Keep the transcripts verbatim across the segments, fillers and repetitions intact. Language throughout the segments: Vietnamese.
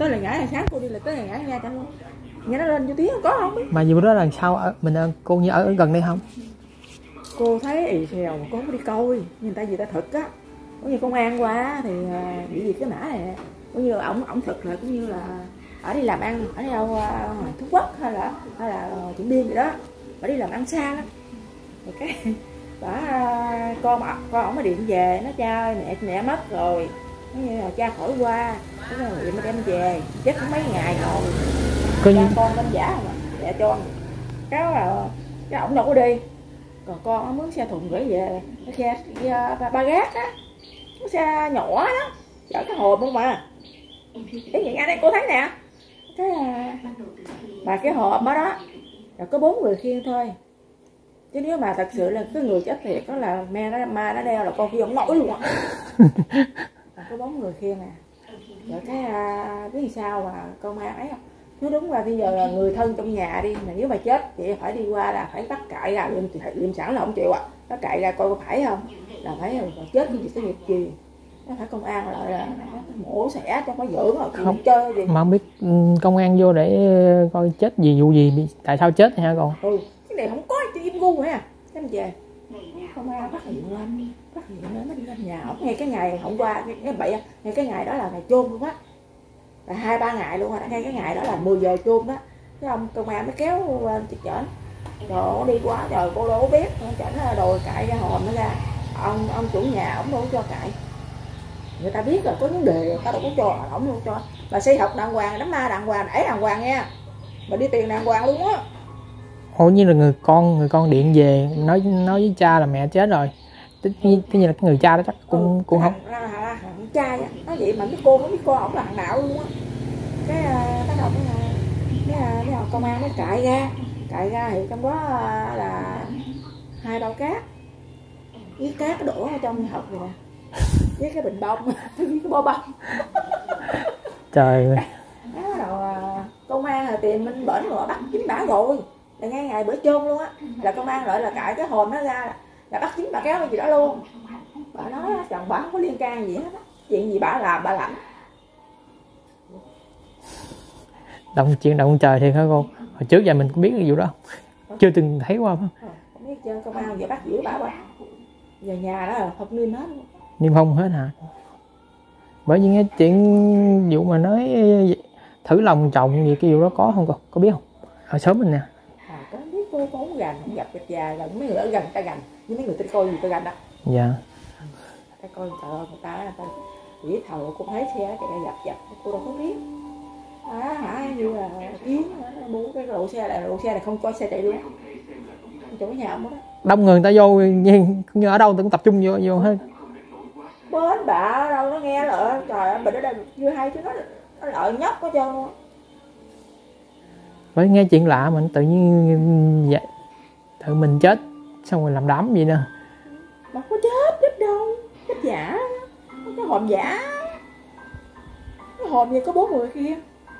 tới là ngã, sáng cô đi là tới là ngã nha chẳng luôn. Nghe nó lên vô tiếng có không biết. Mà gì bữa đó là sao ở mình cô như ở, ở gần đây không? Cô thấy ì xèo mà cô không đi coi, người ta gì ta thực á. Cũng như công an qua thì bị gì cái mã này, cũng như ổng ổng thực là cũng như là ở đi làm ăn ở đâu uh, Trung Quốc hay là hay là Điện Biên gì đó, ở đi làm ăn xa lắm. Rồi cái bả uh, con con ổng mới điện về nó cha mẹ mẹ mất rồi, nó như là cha khỏi qua, cái là điện đem về chết cũng mấy ngày rồi. Coi như con lên giả mà mẹ cho cái là cái ổng đâu có đi, còn con nó mướn xe thùng gửi về cái xe ba, ba gác á, cái xe nhỏ đó chở cái hộp không mà cái gì anh đây cô thấy nè, cái mà cái hộp đó đó là có bốn người khiêng thôi, chứ nếu mà thật sự là cái người chết thiệt đó là me nó ma nó đeo là con kia không nổi luôn á. Có bốn người khiêng nè, rồi cái biết sao mà công an ấy không. Nếu đúng là bây giờ là người thân trong nhà đi, mà nếu mà chết chị phải đi qua là phải bắt cạy ra liệm, liệm sẵn là không chịu ạ, à. Bắt cạy ra coi có phải không, là phải chết cái gì cái nghiệp gì, nó phải công an lại là mổ xẻ cho có dưỡng rồi không chơi gì. Mà không biết công an vô để coi chết gì vụ gì, tại sao chết hả con? Ừ, cái này không có chị im gu hả, cái về công an phát hiện lên, phát hiện lên nó đi lên nhà ổng ngay cái ngày hôm qua cái, cái bậy ngay cái ngày đó là ngày chôn luôn á. Là hai ba ngày luôn rồi, ngay cái ngày đó là mười giờ chôn đó, cái ông công an mới kéo lên chị chởnh, rồi nó đi qua trời cô đâu biết, chởnh đòi cạy ra hòm nó ra, ông ông chủ nhà ổng đâu có cho cạy, người ta biết là có vấn đề người ta đâu có cho, ổng đâu cho, mà xây học đàng hoàng, đám ma đàng hoàng, đẩy đàng hoàng nha, mà đi tiền đàng hoàng luôn á. Ủa như là người con người con điện về nói nói với cha là mẹ chết rồi, tất nhiên là cái người cha đó chắc cũng ừ, cũng không. Thằng cha nói vậy mà biết cô mới biết cô ổng là thằng đạo luôn á. Cái bắt đầu cái cái công an mới cạy ra, cạy ra thì trong đó là hai bao cát với cát đổ ở trong hộp rồi nè, với cái bình bông với cái bó bông. Trời ơi. Đó rồi công an là tìm minh bển rồi bắt chính bả rồi, là ngay ngày bữa chôn luôn á, là công an lại là cạy cái hòm nó ra là, là bắt chính bà kéo cái gì đó luôn. Bà nói chồng bà không có liên can gì hết á, chuyện gì bà làm bà làm. Động chuyện động trời thì hả cô? Hồi trước giờ mình cũng biết cái vụ đó không? Chưa từng thấy qua phải không? Không biết chưa, công an giờ bắt giữ bà bà. Giờ nhà đó là không niêm hết luôn. Niêm phong hết hả? Bởi vì nghe chuyện vụ mà nói thử lòng chồng gì cái vụ đó có không cô? Có biết không? Ở xóm mình nè. À, có biết cô không gần, không gặp được già gần mấy người ở gần ta gần, với mấy người ta coi gì ta gần đó. Dạ. Ta coi trời ơi, người ta ta chỉ thầu cũng thấy xe chạy dập dập, cô đâu có biết. À, hả như là kiến bố cái độ xe này, độ xe này không có xe chạy luôn. Chỗ nhà ông đó. Đông người người ta vô như, như ở đâu cũng tập trung vô vô hết. Bến bạ đâu nó nghe lợi, trời ơi mình ở đây chưa hay chứ nó nó lợi nhóc có trơn luôn. Bởi nghe chuyện lạ mình tự nhiên vậy, tự mình chết xong rồi làm đám gì nè. Mà có chết chết đâu, chết giả, cái hòm giả, cái hòm gì có bốn người kia.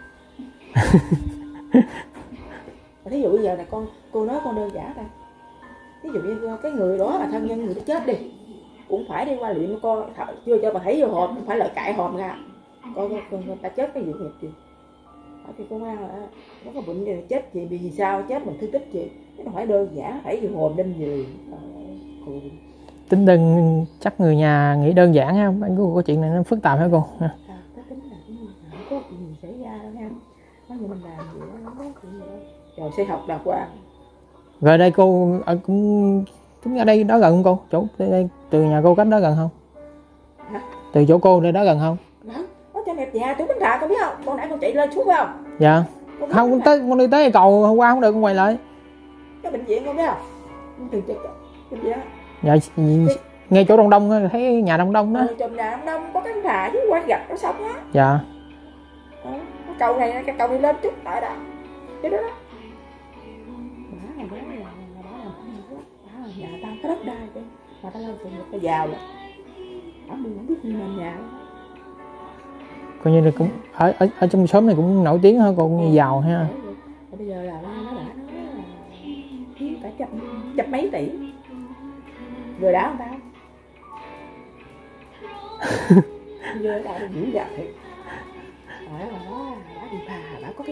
Thí dụ bây giờ này con cô nói con đơn giản đây, ví dụ như cái người đó là thân nhân người đó chết đi, cũng phải đi qua liệm coi chưa cho bà thấy vô hòm, không phải là cạy hòm ra coi người ta chết cái vụ nghiệp gì. Ở thì công an là nó có bệnh gì chết gì vì sao chết mình thương tích gì, nó phải đơn giản phải vô hòm đinh gì. Tính đơn chắc người nhà nghĩ đơn giản ha, anh có, có chuyện này nó phức tạp hả cô? À, cái tính là cái gì không có chuyện gì xảy ra đâu nha, nói như mình làm gì đó không có chuyện gì đâu. Rồi xây học đàng hoàng. Rồi đây cô ở cũng tính ở đây đó gần không cô? Chỗ đây, từ nhà cô cách đó gần không? Hả? Từ chỗ cô đây đó gần không? Đó, có cho đẹp già túi bánh trà con biết không? Con nãy con chạy lên xuống phải không? Dạ. Con không con tới con đi tới cầu hôm qua không được con quay lại. Cái bệnh viện con biết không? Từ chợ bệnh viện. Dạ ngay chỗ Đông Đông thấy nhà Đông Đông đó. Ừ, trong nhà Đông Đông có cái trà với quán gạch nó sống á. Dạ. Đó, cái cầu này cái cầu này lên chút tại đó. Cái đó đó. Nhà ta có đất đai chứ, mà ta lên người ta giàu rồi, ở mình không biết gì làm nhà. Coi như là cũng ở ở, ở trong xóm này cũng nổi tiếng hơn, còn ừ. giàu ha. Bây giờ là nó đã nói là thiếu cả trăm trăm mấy tỷ, người đã không tao? Giờ đã dữ dằn thiệt, phải mà nói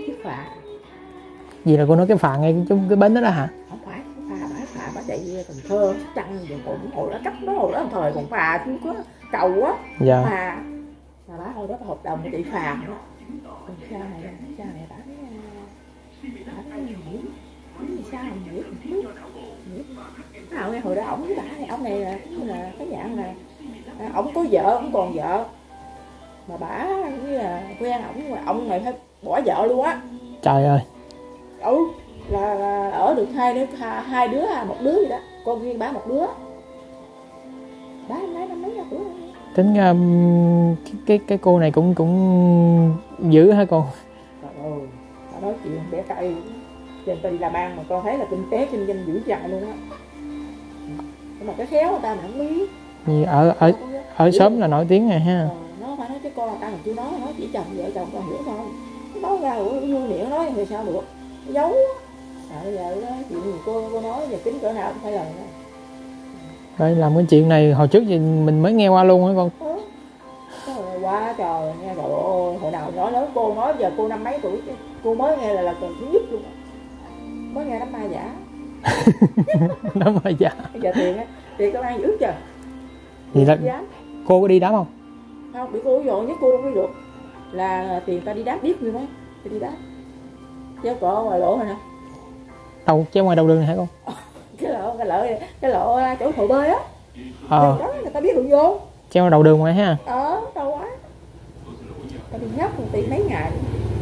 cái chiếc phà. Gì là cô nói cái phà ngay cái, cái bến đó đó hả? Không phải phà, bả phà bả chạy Cần Thơ Trăng rồi cũng hồi đó cấp đó hồi đó thời còn phà chứ có cầu á. Dạ. Phà mà bả hồi đó có hợp đồng với chị phà đó. Còn cha này cha này bả thấy bả thấy gì gì sao không biết không nghe hồi đó ổng với bả này ông này là như là cái dạng là ổng có vợ ổng còn vợ mà bả như là quen ổng mà ông này phải bỏ vợ luôn á. Trời ơi. Ừ là, là ở được hai đứa hai, hai đứa một đứa gì đó, con riêng bả một đứa. Bả em nói năm mấy tuổi. Tính um, cái, cái cái cô này cũng cũng dữ hả con? Trời ơi, bà nói chuyện bé cay. Trên ta đi làm ăn mà con thấy là kinh tế kinh doanh dữ dằn luôn á. Nhưng mà cái khéo người ta mà không biết. Như ở ở ở xóm là nổi tiếng rồi ha. Ờ, nó phải nói cái con ta còn chưa nói, nói chỉ chồng vợ chồng con hiểu thôi. Nó nói ra rồi vui miệng nói thì sao được. Nó giấu á. À, bây giờ đó, chuyện gì cô cô nói giờ kính cỡ nào cũng phải lần đó. Rồi làm cái chuyện này hồi trước thì mình mới nghe qua luôn hả con? Ừ. Trời quá trời nghe rồi ôi, hồi nào nói lớn cô nói giờ cô năm mấy tuổi chứ cô mới nghe là là lần thứ nhất luôn. Mới nghe đám ma giả. Đám ma giả. Bây giờ tiền á, tiền công an dữ trời. Gì là cô có đi đám không? Không, bị cô dội nhất cô đâu đi được. Là tiền ta đi đám biết như mấy, đi đám. Chứ có ngoài lỗ rồi nè. Đâu, chứ ngoài đầu đường này hả con? Cái lỗ, cái lỗ, cái lỗ chỗ hồ bơi á. Ờ. Đó người ta biết đường vô. Treo đầu đường ngoài ha. Ờ, đâu quá. Ta đi nhấp một tỷ mấy ngày.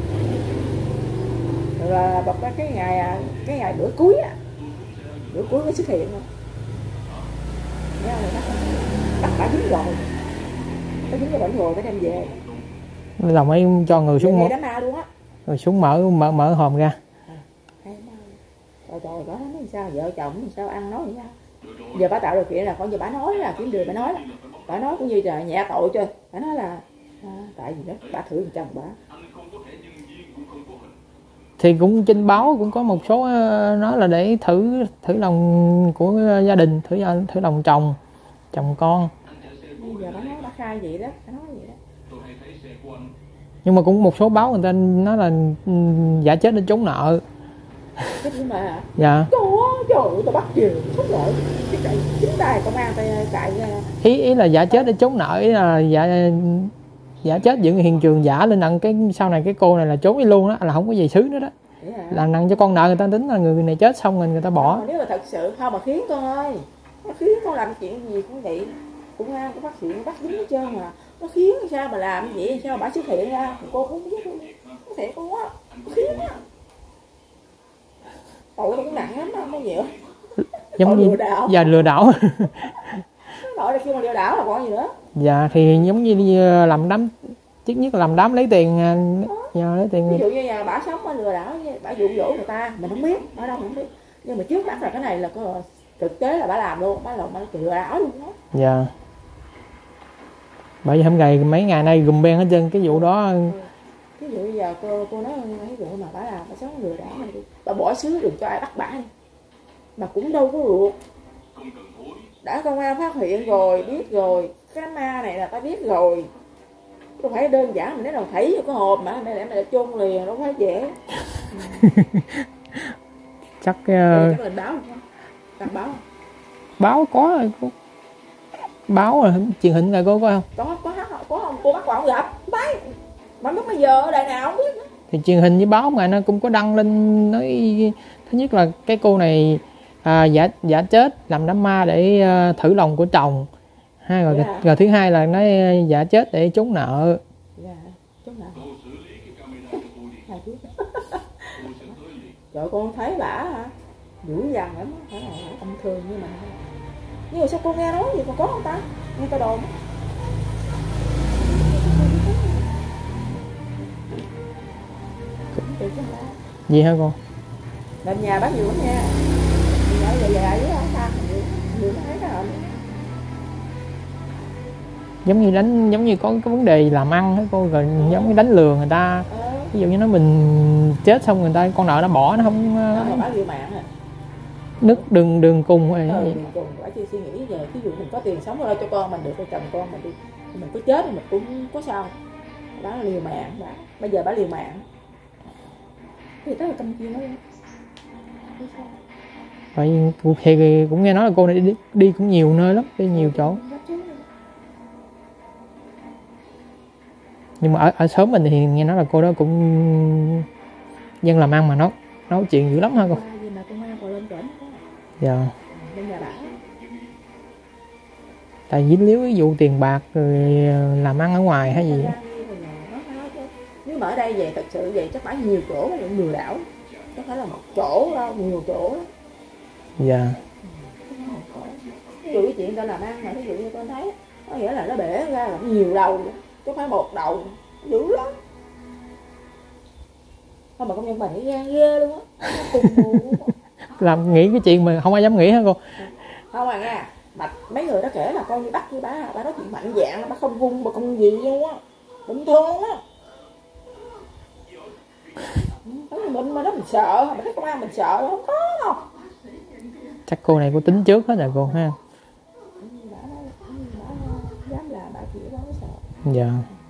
Rồi là bật ra cái ngày cái ngày bữa cuối á. Bữa cuối mới xuất hiện rồi. Nghe rồi bắt bắt bả dính rồi. Nó dính cái bệnh rồi phải đem về. Lòng ấy cho người xuống mở. Đám ma luôn á. Rồi xuống mở mở mở hòm ra. Trời trời, đó nói sao vợ chồng sao ăn nói sao. Giờ bà tạo điều kiện là con giờ bà nói là kiếm đường bà nói là bà nói cũng như là nhẹ tội cho bà nói là à, tại vì đó bà thử chồng bà. Thì cũng trên báo cũng có một số nói là để thử thử lòng của gia đình, thử thử lòng chồng chồng con. Giờ bà nói bà khai vậy đó, bà nói vậy đó. Nhưng mà cũng một số báo người ta nói là giả chết để trốn nợ. Chết nhưng mà dạ. Trời ơi, trời ơi, tao bắt chiều xuất lợi chính tài công an tại tại ý ý là giả chết để trốn nợ, ý là giả giả chết dựng hiện trường giả lên nặng cái sau này cái cô này là trốn đi luôn đó, là không có gì xứ nữa đó. Là nặng cho con nợ người ta tính là người này chết xong rồi người ta bỏ. Không, nếu mà thật sự không mà khiến con ơi, nó khiến con làm chuyện gì cũng vậy, công an cũng phát hiện bắt dính hết trơn mà nó khiến sao mà làm vậy, sao bà xuất hiện ra cô cũng biết luôn, có thể con quá khiến á. Tội nó cũng nặng lắm đó, không có nhiều. Giống như giờ lừa đảo. Tội là khi mà lừa đảo là còn gì nữa. Dạ thì giống như làm đám, trước nhất là làm đám lấy tiền, nhờ lấy tiền. Ví dụ như nhà bà sống bà lừa đảo, bà dụ dỗ người ta, mình không biết, ở đâu mình không biết. Nhưng mà trước mắt là cái này là có thực tế là bà làm luôn, bà làm bà lừa đảo luôn đó. Dạ. Bởi vì hôm ngày mấy ngày nay gùm ben hết trơn cái vụ đó. Ừ. Ví dụ bây giờ cô cô nói ví dụ mà bà làm bà sống lừa đảo này đi, bà bỏ xứ đừng cho ai bắt bả đi. Mà cũng đâu có được. Đã công an phát hiện rồi, biết rồi, cái ma này là ta biết rồi. Không phải đơn giản mình nói là thấy vô cái hộp mà mẹ lại chôn liền, đâu phải dễ. Ừ. Chắc uh... chắc là báo không? Đăng báo không? Báo có rồi cô. Báo rồi truyền hình là cô có không? Có có có không? Cô bắt còn không gặp. Bái. Mà lúc bây giờ ở đây nào không biết nữa. Thì truyền hình với báo mà nó cũng có đăng lên nói thứ nhất là cái cô này à, giả giả chết làm đám ma để uh, thử lòng của chồng. Hai rồi, Dạ. rồi thứ hai là nói giả chết để trốn nợ. Dạ, trốn nợ. Trời con thấy bả hả? Dữ dằn lắm, phải là âm thường như mình. Nhưng mà sao cô nghe nói gì còn có không ta? Nghe tao đồn. Gì hả con? Lên nhà bác nhiều lắm nha. Nhà dài dài với ông ta, nhiều nó thấy cái hồn. Giống như đánh, giống như có cái vấn đề làm ăn hết cô, rồi giống như đánh lừa người ta. Ờ. Ví dụ như nói mình chết xong người ta con nợ nó bỏ nó không. Nó mà bả liều mạng à. Nứt đường đường cùng rồi. Ờ, đường cùng bả chưa suy nghĩ giờ ví dụ mình có tiền sống lo cho con mình được, cho chồng con mình đi, mình có chết thì mình cũng có sao. Bả liều mạng, bả bây giờ bả liều mạng. thì tới là cầm kia nói vậy thì cũng nghe nói là cô này đi, đi cũng nhiều nơi lắm, đi nhiều chỗ. Nhưng mà ở, ở xóm mình thì nghe nói là cô đó cũng dân làm ăn mà nấu nấu chuyện dữ lắm hả cô? Dạ. Tại dính líu cái vụ tiền bạc rồi làm ăn ở ngoài hay gì? Nếu mà ở đây về thật sự vậy chắc phải nhiều chỗ là lừa đảo, chắc phải là một chỗ đâu, nhiều chỗ. Dạ. Ví dụ cái chuyện tao làm ăn mà ví dụ như con thấy có nghĩa là nó bể ra là nhiều đầu, chứ không phải một đầu, dữ lắm. Không mà công nhân mình gan ghê luôn á, cùng buồn. Làm nghĩ cái chuyện mà không ai dám nghĩ hả cô? Không à nha, mà mấy người đó kể là con như bắt như bà, bà nói chuyện mạnh dạng, bà không vung bà không gì luôn á, bình thường á. Mình mà nó mình sợ, mình thấy công an mình sợ không có đâu. Chắc cô này cô tính trước hết rồi cô ha. Dám làm bà chịu đó sợ. Dạ.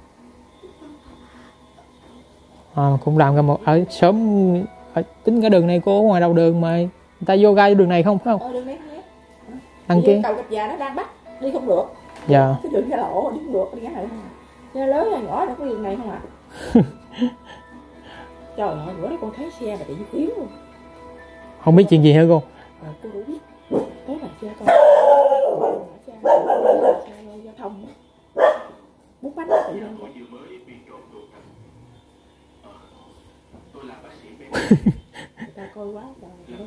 À, cũng làm ra một ở sớm ở, tính cái đường này cô ở ngoài đầu đường mà người ta vô gai đường này không phải không? Ờ đường này nhé. Đằng kia. Cầu Gạch Già nó đang bắt đi không được. Dạ. Cái đường cái lỗ đi không được đi ngắn lại. Xe lớn hay nhỏ đâu có đường này không ạ? À? Trời ơi, bữa đó con thấy xe mà bị tiếng luôn. Không biết chuyện gì hả cô? Ờ, cô đủ biết. Tối là xe con. Xe giao thông. Bút bánh tự nhiên. Người ta coi quá trời.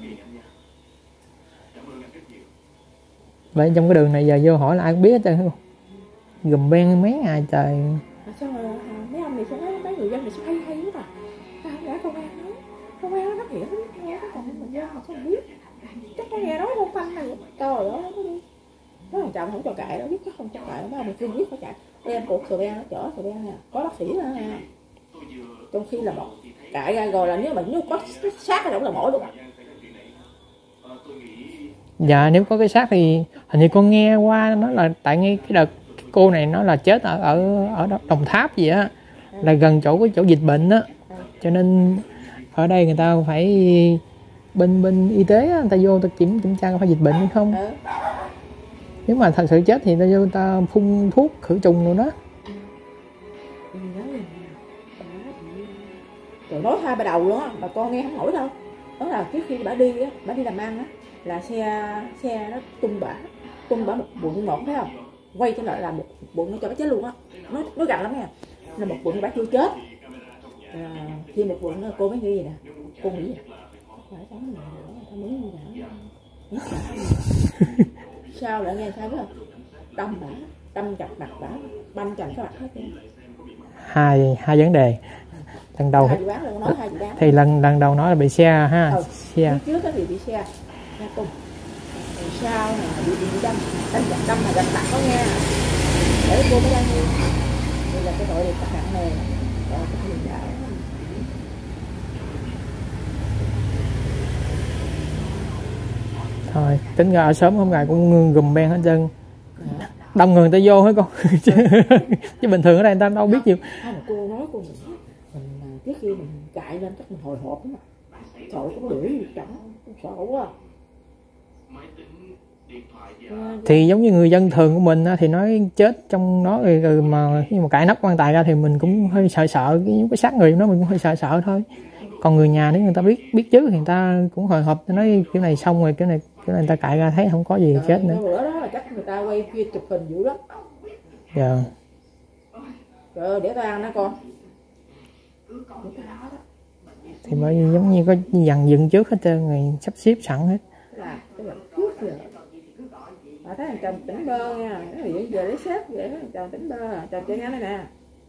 Vậy trong cái đường này giờ vô hỏi là ai cũng biết hết trơn hả cô? Gùm ben mấy ngày trời. Mà sao mà mấy ông này sao thấy mấy người dân này sao hay hay quá à? Sao không đã công an nói? Công an nó phát hiện nó còn mình dân mà sao không biết? Chắc có nghe nói không phanh này. Trời ơi nó đi. Nó thằng chồng không cho cãi đâu, biết chắc không cho cãi, mấy ông này cương quyết phải cãi. Đem cột sờ ben nó chở sờ ben nha, có bác sĩ nữa nha. Trong khi là một cãi ra rồi là nếu mà nếu có sát cái là mỏi luôn. Dạ nếu có cái xác thì hình như con nghe qua nó là tại ngay cái đợt cái cô này nó là chết ở ở ở Đồng Tháp gì á, là gần chỗ cái chỗ dịch bệnh á, cho nên ở đây người ta phải bên bên y tế á, người ta vô người ta kiểm kiểm tra có phải dịch bệnh hay không. Nếu mà thật sự chết thì người ta vô người ta phun thuốc khử trùng rồi đó. Rồi nói hai ba đầu luôn á, mà con nghe không nổi đâu. Đó là trước khi bà đi á, bà đi làm ăn á, là xe xe nó tung bả, tung bả một bụng một thấy không? Quay trở lại là một bụng nó cho bà chết luôn á. Nó nó gặn lắm nha. Là một bụng bà chưa chết. À, khi một bụng cô mới nghĩ gì nè, cô nghĩ gì? Phải sống mình nữa, ta muốn như vậy. Sao lại nghe sao biết không? Đâm bả, đâm chặt mặt bả, banh chành cái mặt hết. Hai hai vấn đề. Lần đầu hai bán, nói hai thì lần lần đầu nói là bị xe ha. Ừ. Xe. Trước cái thì bị xe. Nha cùng. Rồi sau này bị bị đâm, đâm chặt đâm mà đâm mặt có nghe. Để cô mới đăng đi. Đây là cái tội này rất nặng nề. Rồi cái lừa đảo. Thôi, tính ra ở sớm hôm ngày cũng gùm ben hết trơn. À. Đông người người ta vô hết con. Chứ bình thường ở đây người ta đâu biết nhiều. Không, cô nói cô mình, mình trước khi mình chạy lên chắc mình hồi hộp lắm. Sợ cũng để gì chẳng, sợ quá. Thì giống như người dân thường của mình thì nói chết trong đó rồi mà nhưng mà cãi nắp quan tài ra thì mình cũng hơi sợ sợ cái cái xác người nó mình cũng hơi sợ sợ thôi. Còn người nhà nếu người ta biết biết trước thì người ta cũng hồi hộp nói kiểu này xong rồi kiểu này kiểu này người ta cãi ra thấy không có gì à, chết nữa. Bữa đó là chắc người ta quay phim chụp hình dữ lắm. Dạ. Trời ơi, để tao ăn đó con. Thì bởi vì giống như có dàn dựng trước hết trơn rồi sắp xếp sẵn hết. Là cái lần trước giờ. Mà thấy thằng chồng tỉnh bơ nha, cái gì giờ lấy xếp vậy thằng chồng tỉnh bơ, chồng chơi ngắn đây nè.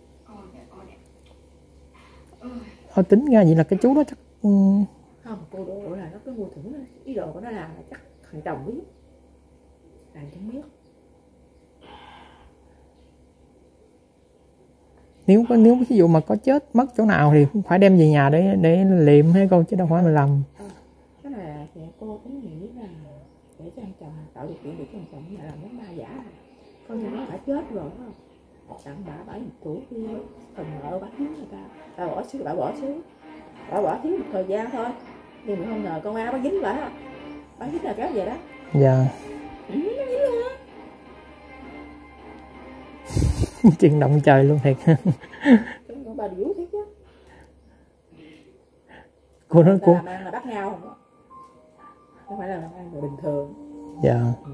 Thôi tính ra vậy là cái chú đó chắc không, cô độ là nó cái mưu thử ý đồ của nó làm là chắc thằng chồng biết, thằng chẳng biết. Nếu có nếu ví dụ mà có chết mất chỗ nào thì cũng phải đem về nhà để để liệm hay cô chứ đâu phải mà làm. Cái là thì cô cũng nghĩ là để cho anh chồng tạo điều kiện để cho anh chồng nhà làm món ma giả, coi như nó phải chết rồi đúng không? Tặng bà bảy một tuổi kia phần nợ bà thiếu người ta, bà bỏ xíu bà bỏ xíu, bỏ bỏ thiếu một thời gian thôi, nhưng mà không ngờ công an nó dính lại á, nó dính là kéo về đó. Dạ. Ừ, nó dính luôn á. Chuyện động trời luôn thiệt. Chúng bà điểu thiệt chứ. Cô nói cô làm ăn là bắt nhau không? Không phải là làm ăn là bình thường. Dạ. Ừ.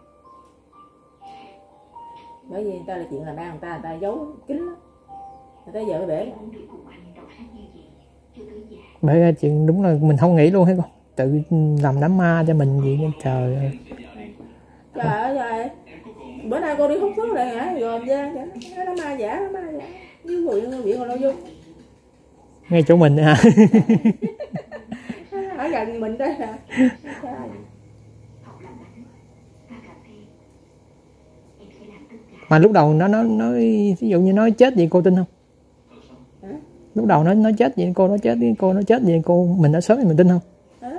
Bởi vì người ta là chuyện làm ăn người ta người ta giấu kín lắm, người ta giờ mới bể. Bởi ra chuyện đúng là mình không nghĩ luôn hết con, tự làm đám ma cho mình vậy nha trời ơi. Trời ơi trời, bữa nay cô đi hút thuốc này hả, gồm ra nó nó ma giả, nó ma giả như huyện huyện Hồ Nội Dung ngay chỗ mình hả? ở gần mình đây nè. Mà lúc đầu nó nó nói ví dụ như nói chết vậy cô tin không? Hả? Lúc đầu nó nói chết vậy cô nói chết cô nói chết vậy cô mình đã sớm thì mình tin không? Hả?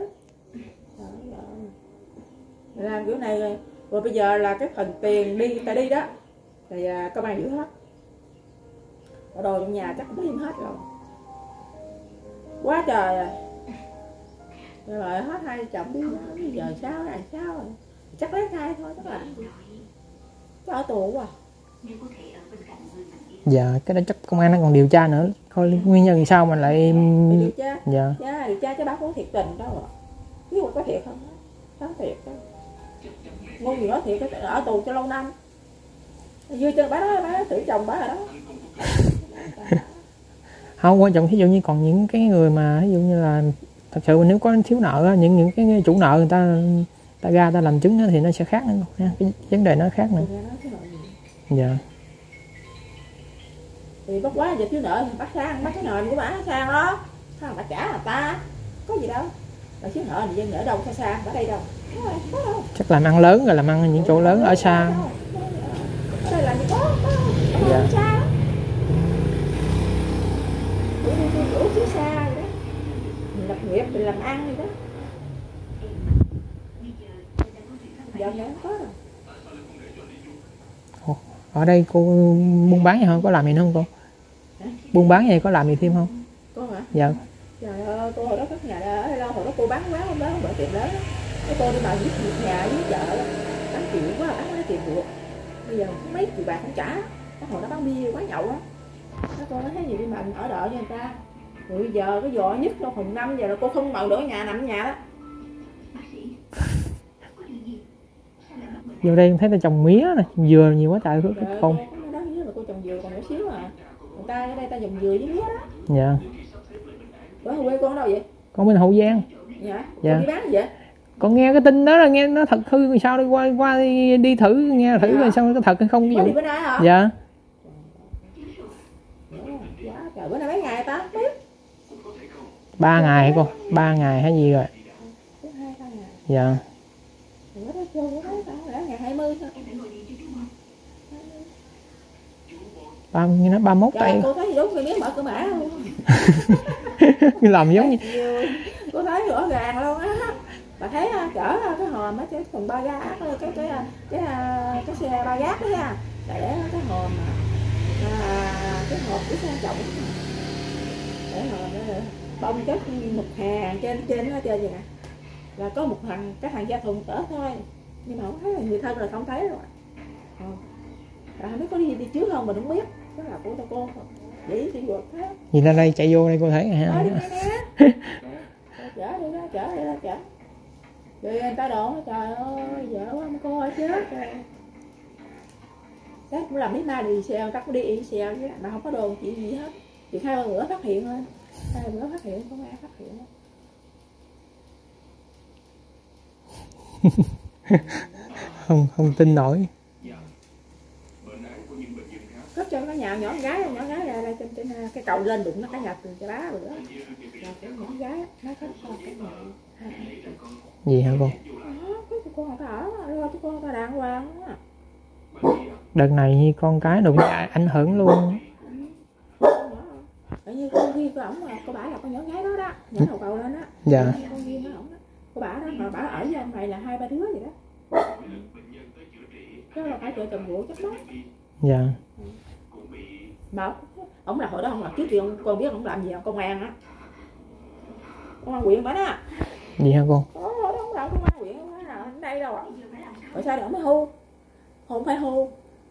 Làm kiểu này rồi. Rồi bây giờ là cái phần tiền đi ta đi đó thì công an giữ hết, ở đồ trong nhà chắc cũng im hết rồi, quá trời rồi. Rồi hết hai chồng đi bây giờ sao này sao rồi, chắc lấy thai thôi, chắc là chắc ở tù à. Dạ cái đó chắc công an nó còn điều tra nữa coi nguyên nhân sao mà lại điều tra. Dạ. Dạ điều tra chứ bác có thiệt tình đâu à, biết không có thiệt không đó thiệt đó. Ngu gì nói thiệt ở tù cho lâu năm dư chân bá đó bá tự chồng bá rồi đó. Không quan trọng ví dụ như còn những cái người mà ví dụ như là thật sự nếu có thiếu nợ những những cái chủ nợ người ta ta ra ta làm chứng thì nó sẽ khác nữa nha, cái vấn đề nó khác nữa. Dạ. Thì bắt quá giờ thiếu nợ bắt sang bắt cái nợ của bả sang đó, sao bà trả người ta có gì đâu, mà thiếu nợ thì dân ở đâu xa xa ở đây đâu. Có đâu. Chắc làm ăn lớn rồi làm ăn những chỗ lớn ở xa. Ở đây làm gì có, có ở dạ. Xa đó. Đi đi đi đổ phía xa rồi đó. Mình lập nghiệp mình làm ăn rồi đó. Giờ này không có rồi. Ở đây cô buôn bán gì không? Có làm gì nữa không cô? Hả? Buôn bán gì có làm gì thêm không? Cô hả? Dạ. Trời ơi, cô hồi đó cất nhà ở đây lâu, hồi đó cô bán quán không đó, không mở tiệm lớn đó. Cái cô đi mà giết việc nhà với chợ đó. Bán triệu quá, bán mấy tiền ruột. Bây giờ mấy triệu bạc không trả. Cái hồi đó bán bia quán nhậu á. Cái cô nói thấy gì đi mà ở đợi cho người ta. Rồi bây giờ cái giò nhất trong phần năm giờ là cô không mở được ở nhà, nằm ở nhà đó. Vô đây thấy ta trồng mía này, dừa nhiều quá trời không? Cô đó là cô trồng dừa còn nhỏ xíu à. Người ta ở đây ta trồng dừa với mía đó. Dạ. Bữa quê con ở đâu vậy? Con bên Hậu Giang. Dạ. Dạ. Con đi bán gì vậy? Con nghe cái tin đó là nghe nó thật hư rồi sao đi qua qua đi, đi thử nghe thử rồi sao có thật hay không ví dụ. Đi bữa nay hả? Dạ. Dạ, trời bữa nay mấy ngày ta? Biết. Ba ngày hả con? Ba ngày hay gì rồi? Dạ. Bữa đó vô bữa đó đã ngày hai mươi thôi. Ba như nó ba mốt tay. Cô thấy gì đúng người biết mở cửa mã không? Làm giống như cô thấy rõ ràng luôn á. Bà thấy chở cái hòm á, cái phần ba gác cái cái cái cái, cái xe ba gác đó nha, để cái hòm à, cái hộp cái sang trọng để hòm đó bông chất một hàng trên trên nó trên vậy nè, là có một thằng cái thằng gia thùng cỡ thôi, nhưng mà không thấy là người thân là không thấy rồi. À, không biết có đi đi trước không mình không biết, chắc là của tao cô vậy thì được thế. Gì ra đây chạy vô đây cô thấy hả? Ờ, đi chở đi đó, chở đi đó, chở. Rồi người ta đồn trời ơi, vợ quá cô ơi chết rồi. Chắc cũng làm biết mai đi xe, chắc cũng đi y xe chứ mà không có đồn chuyện gì hết. Chỉ hai ba bữa phát hiện thôi. Hai ba bữa phát hiện, không ai phát hiện. không không tin nổi. Cấp cho cái nhà nhỏ gái, nhỏ gái ra đây trên, trên cái cầu lên đụng nó cái nhà từ cái đá rồi đó. Là cái nhỏ gái nó có con cái nhà. Gì hả con? Đó, cái con người ta ở, lo cho con người ta đàng hoàng á. Đợt này con cái đụng ảnh hưởng luôn. Tự như con Duyên của ổng mà cô bả là con nhỏ gái đó đó, nhỏ đầu cầu lên á. Dạ. Con Duyên của ổng đó. Cô bả đó mà bả ở với ông này là hai ba đứa vậy đó. Đó là phải vợ chồng vụ chắc đó. Dạ. Mà ổng là hồi đó ông làm trước thì ông con biết ông làm gì không, công an á. công an huyện bả đó. Gì hả cô? Ồ, đó không làm công an huyện không nào ở đây đâu ạ. Rồi sao để ông mới hưu? Không phải hưu.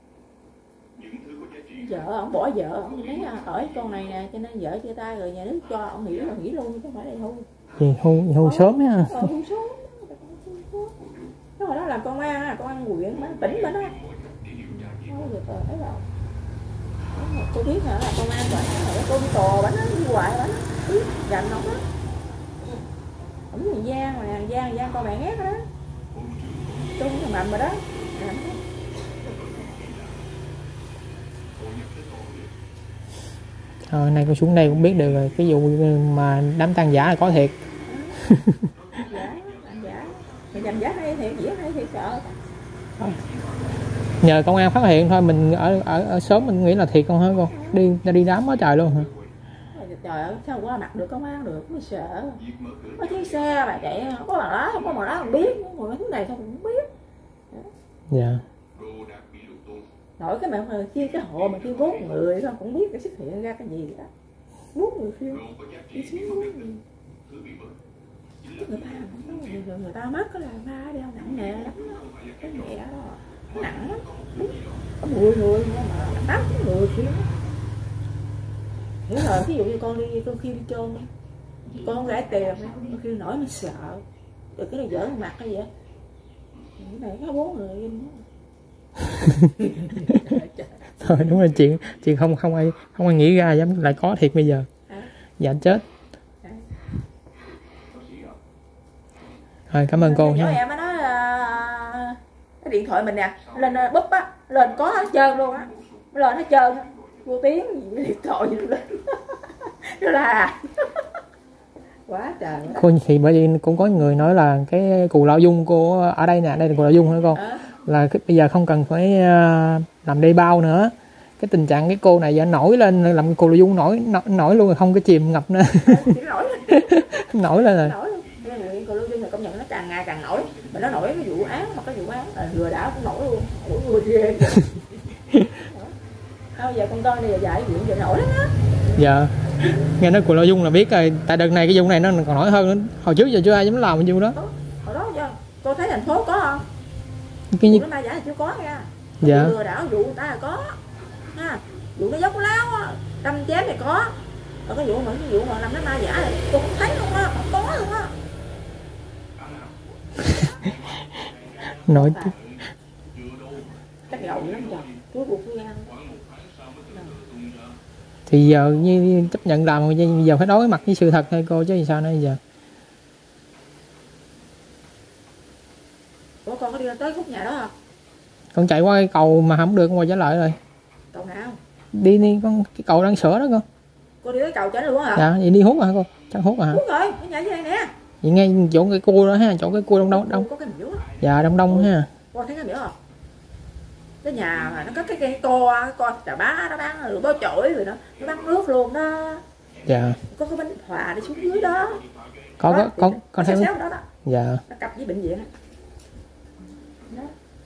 Vợ ông bỏ vợ, ông thấy ở con này nè, cho nên vợ chia tay rồi nhà nước cho ông nghỉ là nghỉ luôn chứ không phải đây hưu. Gì hưu hưu Ờ, sớm á. Ờ, hưu sớm. Nó hồi đó làm công an, công an huyện, tỉnh mà đó. Không được rồi, thấy đâu. Cô biết hả là công an vậy, cô đi tò bánh đi hoài bánh, biết dành không đó. Ổng người Giang mà, Giang Giang con bạn ghét đó. Trung thằng Mạnh rồi đó. Thôi nay con xuống đây cũng biết được rồi, cái vụ mà đám tang giả là có thiệt. Giả, làm giả. Mày làm giả hay thiệt, giả hay thiệt sợ. Nhờ công an phát hiện thôi, mình ở ở, ở sớm mình nghĩ là thiệt con hả con? Đi ta đi đám quá trời luôn hả? Trời ơi, sao qua mặt được công an được, mới sợ. Có chiếc xe mà chạy, không có bằng đó, không có bằng đó không biết, ngồi mấy thứ này sao cũng biết. Dạ. Nổi cái mà kia cái hộ mà kia bốn người không cũng biết cái xuất hiện ra cái gì đó. Bốn người kia đi xuống bốn người. Người ta người, người ta mất cái là ba đeo nặng nề lắm đó. Cái nhẹ đó nó nặng lắm. Có mười người mà tám người kia. Hiểu rồi, ví dụ như con đi con khi đi trơn con gái tiền khi nổi mình sợ rồi cái này dở mặt hay vậy cái này có bốn người Thôi đúng rồi, chuyện chuyện không không ai không ai nghĩ ra dám lại có thiệt bây giờ. À. Dạ chết. À. Rồi cảm ơn cô nha. Em mới nói uh, cái điện thoại mình nè lên búp á lên có hết trơn luôn á, lên hết trơn á, vô tiếng điện thoại gì lên nó là quá trời. Cô thì bởi vì cũng có người nói là cái cù lao dung cô ở đây nè, đây là cù lao dung hả con? À. Là cái, bây giờ không cần phải uh, làm đê bao nữa. Cái tình trạng cái cô này giờ nổi lên làm cù lao dung nổi nổi, nổi luôn rồi, không cái chìm ngập nữa. À, nổi lên. Nổi lên rồi. Nổi luôn. Cái cù lao dung là công nhận nó càng ngày càng nổi. Mà nó nổi cái vụ án mà cái vụ án là lừa đảo cũng nổi luôn. Nổi người ghê. Thôi giờ con con này giờ dạy chuyện giờ nổi lắm á. Dạ. Nghe nói cù lao dung là biết rồi, tại đợt này cái vụ này nó còn nổi hơn nữa. Hồi trước giờ chưa ai dám làm cái vụ đó. Hồi đó chưa? Cô thấy thành phố có không? Cái gì? Nó mai giả là chưa có nha. Dạ. Lừa đảo vụ người ta là có. Ha. Vụ nó dốc láo á, đâm chém thì có. Còn cái vụ mà cái vụ mà làm nó mai giả này cô không thấy luôn á, không có luôn á. Nổi Chắc gầu lắm trời. Cứ buộc với ăn. Thì giờ như chấp nhận làm rồi, giờ phải đối mặt với sự thật thôi cô chứ gì sao nữa giờ. Ủa con có đi tới khúc nhà đó không? Con chạy qua cái cầu mà không được, con quay trở lại rồi. Cầu nào? Đi đi con, cái cầu đang sửa đó con. Cô đi tới cầu trở luôn hả? Dạ, vậy đi hút hả con? Chắc hút hả? Hút rồi, ở nhà dưới đây nè. Vậy ngay chỗ cái cua đó ha, chỗ cái cua đông đông đông. Có cái miễu á. Dạ đông đông ha. Con thấy cái miễu không? Cái nhà mà nó có cái cây co, cái co trà bá nó bán rồi bó chổi rồi đó, nó bán nước luôn đó. Dạ. Có cái bánh hòa đi xuống dưới đó. Có có con con thấy đó đó. Dạ. Nó cặp với bệnh viện á. Đó.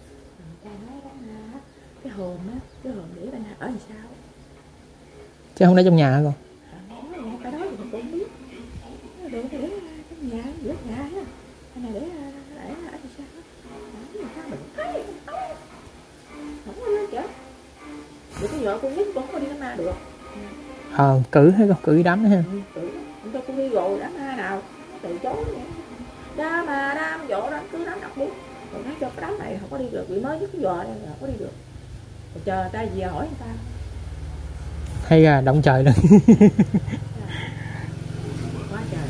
Cái hồn á, cái hồn để bên ở làm sao? Chứ không để trong nhà hả con? Cái đó thì mình cũng biết. Nó để để trong nhà, giữa nhà á. Cái này để để ở làm sao? Người ta bệnh thấy không có lên chết. Vậy cái vợ con biết con không có đi đám ma được. Ờ, cử hay con cử đám nữa ha. Ừ, cử. Không cho con đi rồi đám ma nào. Từ chối vậy. Đám mà đám vỗ đám cứ đám đọc đi. Rồi nói cho cái đám này không có đi được, bị mới với cái vợ này không có đi được. Rồi chờ người ta về hỏi người ta. Hay là động trời lên. Quá trời.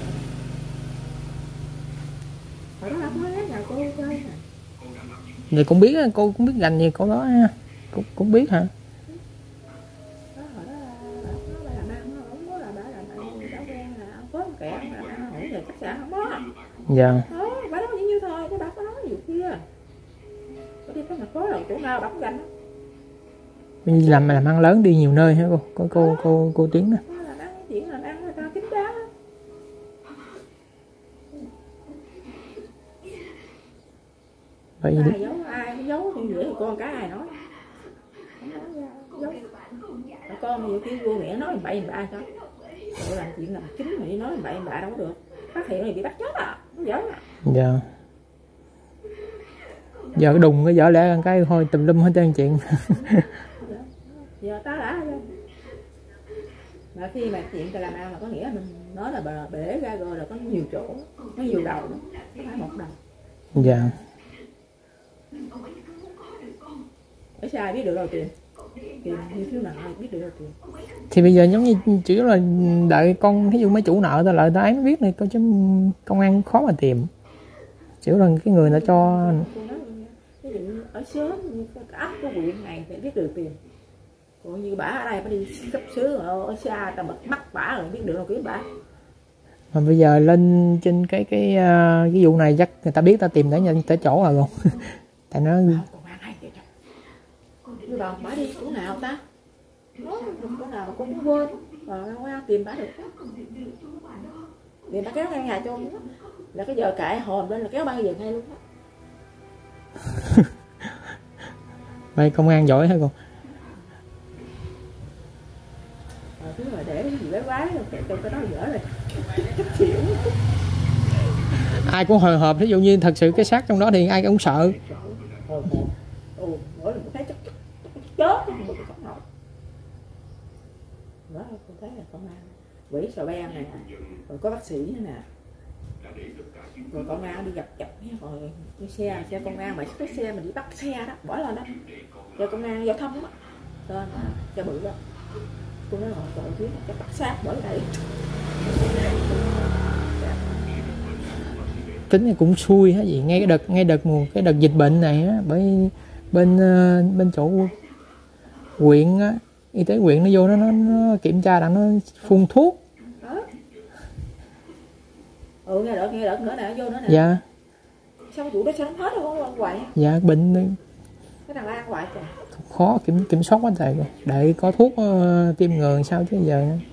Hồi đó lắm hết nhà cô chơi nè. Vậy cũng biết cô cũng biết gành gì cô đó ha. Cũng cũng biết hả? Đó hồi đó bà làm ăn không có là bà làm ăn bà quen là có một kẻ làm ăn hỏi về khách sạn không có. Dạ. Đó, bà nói như thôi, cái bà có nói gì kia. Bà đi tới thành phố là chỗ nào bà cũng gành. Làm làm ăn lớn đi nhiều nơi hả cô? Cô cô cô, cô Tiến đó. Làm ăn chuyện làm ăn người ta kín đáo. Vậy ai giấu ai mới giấu con giữa con cái ai nói. Không nói ra, giấu. Con nhiều khi vô mẹ nói bậy bạ sao? Rồi làm chuyện làm chính mà đi nói bậy bạ đâu có được. phát hiện thì bị bắt chết à, nó dở à. Dạ. Giờ cái đùng cái dở lẽ cái thôi tùm lum hết trơn chuyện. Giờ ta đã mà khi mà chuyện ta làm ăn là có nghĩa mình nói là bà bể ra rồi là có nhiều chỗ, có nhiều đầu, không phải một đầu. Dạ. Ở sao biết được đâu tiền, tiền như thiếu nợ biết được đâu tiền. Thì bây giờ giống như chỉ là đợi con, ví dụ mấy chủ nợ ta lại ta ấy mới biết này, coi chứ công an khó mà tìm. Chỉ là cái người ta cho. Ví dụ ở xóm ấp của huyện này thì biết được tiền. Còn như bả ở đây phải đi cấp xứ ở xa ta bật bắt bả rồi biết được đâu kiếm bả. Mà bây giờ lên trên cái cái cái vụ này chắc người ta biết ta tìm tới nhanh tới chỗ rồi không? Tại nó công an hay vậy trời. Như bà bả đi chỗ nào ta? Nó chỗ nào mà cũng cũng quên. Mà công an tìm bả được. Thì bả kéo ngang nhà cho là cái giờ cãi hồn lên là kéo ba về ngay luôn đó. Vậy công an giỏi hả con? Ờ, cứ mà để cái gì quái quái cho cái đó dở rồi chắc chịu. Ai cũng hồi hộp, ví dụ như thật sự cái xác trong đó thì ai cũng sợ. Hồi hộp. Ồ, mỗi lần thấy chắc chết mình không nổi. Đó, tôi thấy là công an quỷ sò beng này, rồi có bác sĩ nữa nè, rồi công an đi gặp chặt rồi cái xe xe công an mà cái xe mình đi bắt xe đó bỏ lên đó, cho công an giao thông đó, lên đó xe bự đó, tôi nói là tội chứ cho bắt xác bỏ đây. Tính thì cũng xui hả gì, ngay cái đợt ngay đợt mùa cái đợt dịch bệnh này á, bởi bên bên chỗ huyện á, y tế huyện nó vô nó nó, nó kiểm tra là nó phun thuốc. Ừ, nghe đợt nghe đợt nữa nè, vô nữa nè. Dạ. Sao vụ đó sao nó hết rồi không ăn hoài? Dạ bệnh cái thằng ăn hoài kìa. Khó kiểm kiểm soát quá trời rồi. Đợi có thuốc uh, tiêm ngừa sao chứ giờ nữa.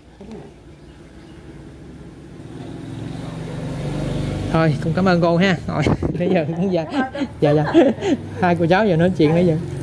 Thôi cũng cảm ơn cô ha. Rồi bây giờ cũng dạ dạ dạ hai cô cháu giờ nói chuyện nãy giờ.